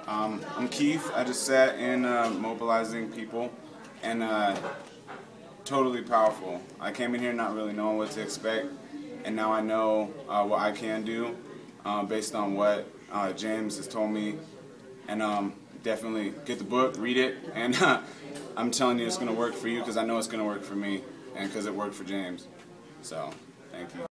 I'm Keith. I just sat in Mobilizing People, and totally powerful. I came in here not really knowing what to expect, and now I know what I can do based on what James has told me. And definitely get the book, read it, and I'm telling you it's going to work for you because I know it's going to work for me, and because it worked for James. So, thank you.